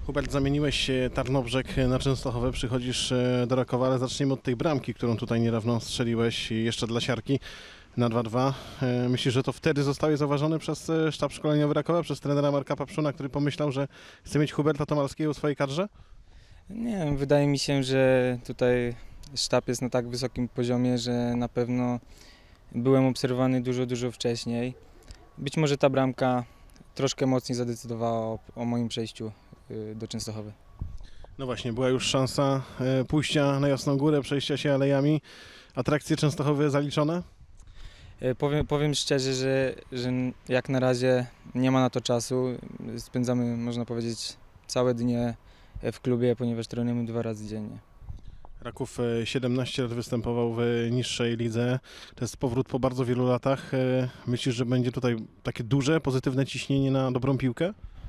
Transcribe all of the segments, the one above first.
Hubert, zamieniłeś Tarnobrzeg na Częstochowę, przychodzisz do Rakowa, ale zacznijmy od tej bramki, którą tutaj niedawno strzeliłeś jeszcze dla siarki na 2-2. Myślisz, że to wtedy zostałeś zauważony przez sztab szkoleniowy Rakowa, przez trenera Marka Papszuna, który pomyślał, że chce mieć Huberta Tomalskiego w swojej kadrze? Nie wiem, wydaje mi się, że tutaj sztab jest na tak wysokim poziomie, że na pewno byłem obserwowany dużo wcześniej. Być może ta bramka troszkę mocniej zadecydowała o moim przejściu do Częstochowy. No właśnie, była już szansa pójścia na Jasną Górę, przejścia się alejami. Atrakcje Częstochowy zaliczone? Powiem szczerze, że jak na razie nie ma na to czasu. Spędzamy, można powiedzieć, całe dnie w klubie, ponieważ trenujemy 2 razy dziennie. Raków 17 lat występował w niższej lidze. To jest powrót po bardzo wielu latach. Myślisz, że będzie tutaj takie duże, pozytywne ciśnienie na dobrą piłkę?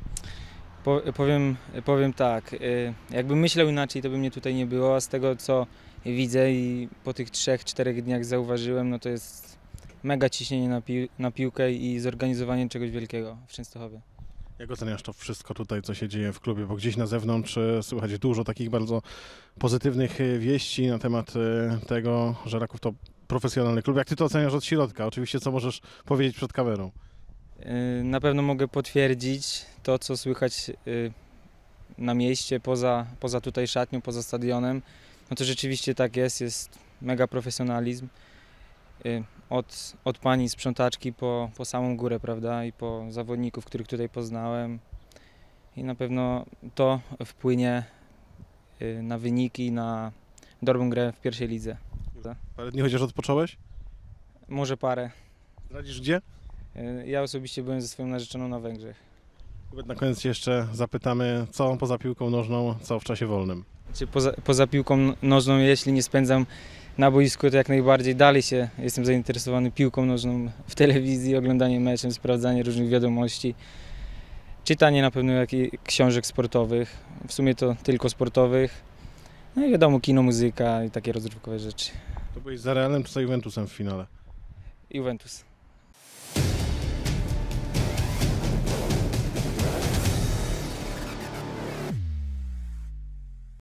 Powiem tak, jakbym myślał inaczej, to by mnie tutaj nie było, a z tego co widzę i po tych 3-4 dniach zauważyłem, no to jest mega ciśnienie na piłkę i zorganizowanie czegoś wielkiego w Częstochowie. Jak oceniasz to wszystko tutaj, co się dzieje w klubie? Bo gdzieś na zewnątrz słychać dużo takich bardzo pozytywnych wieści na temat tego, że Raków to profesjonalny klub. Jak ty to oceniasz od środka? Oczywiście, co możesz powiedzieć przed kamerą? Na pewno mogę potwierdzić to, co słychać na mieście, poza tutaj szatnią, poza stadionem. No to rzeczywiście tak jest mega profesjonalizm. Od pani sprzątaczki po samą górę, prawda, i po zawodników, których tutaj poznałem. I na pewno to wpłynie na wyniki, na dobrą grę w pierwszej lidze. Parę dni chociaż odpocząłeś? Może parę. Zdradzisz gdzie? Ja osobiście byłem ze swoją narzeczoną na Węgrzech. Na koniec jeszcze zapytamy, co poza piłką nożną, co w czasie wolnym? Poza piłką nożną, jeśli nie spędzam na boisku, to jak najbardziej dalej jestem zainteresowany piłką nożną w telewizji, oglądaniem meczem, sprawdzanie różnych wiadomości, czytanie na pewno książek sportowych, w sumie to tylko sportowych, no i wiadomo, kino, muzyka i takie rozrywkowe rzeczy. To byłeś za Realem czy za Juventusem w finale? Juventus.